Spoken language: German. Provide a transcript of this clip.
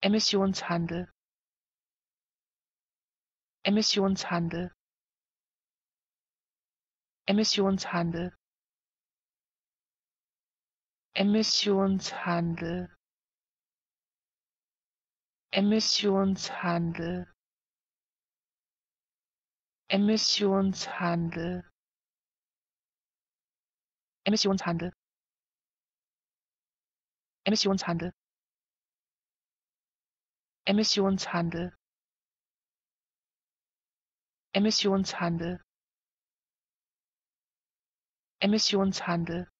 Emissionshandel, Emissionshandel, Emissionshandel, Emissionshandel, Emissionshandel, Emissionshandel, Emissionshandel, Emissionshandel, Emissionshandel, Emissionshandel, Emissionshandel,